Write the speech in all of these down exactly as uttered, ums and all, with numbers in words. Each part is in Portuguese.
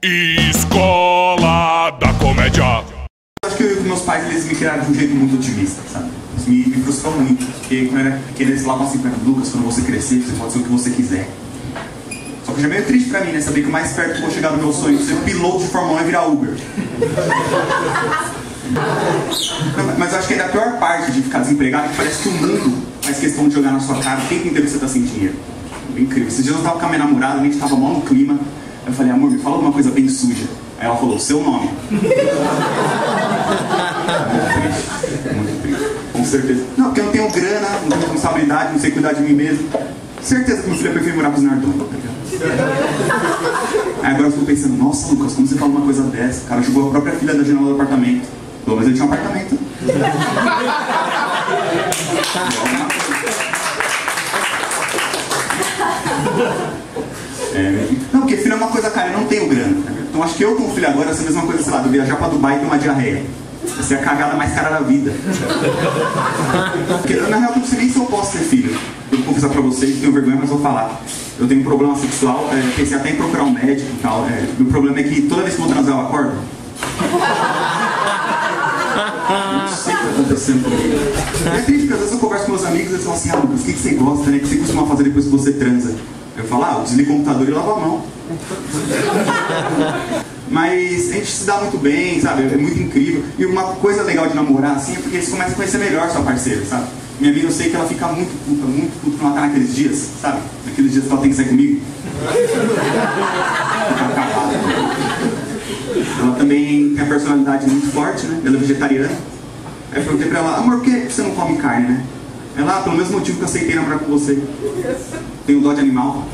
Escola da Comédia. Acho que meus pais, eles me criaram de um jeito muito otimista, sabe? Isso me, me frustrou muito, porque quando eu era pequeno eles falavam assim pra mim: Lucas, quando você crescer, você pode ser o que você quiser. Só que já é meio triste pra mim, né? Saber que o mais perto que eu vou chegar do meu sonho de ser piloto de Fórmula um é virar Uber. Não, mas eu acho que ainda a pior parte de ficar desempregado é que parece que o mundo faz questão de jogar na sua cara o tempo inteiro que você tá sem dinheiro. É incrível. Esses dias eu tava com a minha namorada, a gente tava mal no clima. Eu falei: amor, me fala alguma coisa bem suja. Aí ela falou: seu nome. Muito triste, muito triste. Com certeza. Não, porque eu não tenho grana, não tenho responsabilidade, não sei cuidar de mim mesmo. Certeza que meu filho é preferido morar com os Nardoni, tá ligado? Aí agora eu fico pensando: nossa, Lucas, como você fala uma coisa dessa? O cara jogou a própria filha da janela do apartamento. Pelo menos ele tinha um apartamento. É, não, porque filho é uma coisa cara, eu não tenho grana. Então acho que eu com o filho agora, essa é a mesma coisa, sei lá, de viajar pra Dubai e ter uma diarreia. Essa é a cagada mais cara da vida. Porque na real eu não sei nem se eu posso ter filho. Eu vou confessar pra vocês, tenho vergonha, mas vou falar. Eu tenho um problema sexual, é, pensei até em procurar um médico e tal. É, o problema é que toda vez que eu vou transar eu acordo. Não sei o que tá acontecendo comigo. É triste, porque às vezes eu converso com meus amigos e eles falam assim: ah, Lucas, o que, que você gosta, né? O que você costuma fazer depois que você transa? Eu falo: ah, eu desligo o computador e lavo a mão. Mas a gente se dá muito bem, sabe? É muito incrível. E uma coisa legal de namorar assim é porque você começa a conhecer melhor sua parceira, sabe? Minha amiga, eu sei que ela fica muito puta, muito puta quando ela tá naqueles dias, sabe? Naqueles dias que ela tem que sair comigo. Ela também tem a personalidade muito forte, né? Ela é vegetariana. Aí eu perguntei pra ela: amor, por que você não come carne, né? Ela: ah, pelo mesmo motivo que eu aceitei namorar com você. Tenho dó de animal.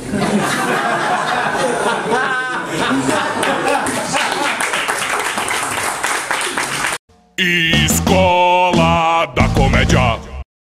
Escola da Comédia.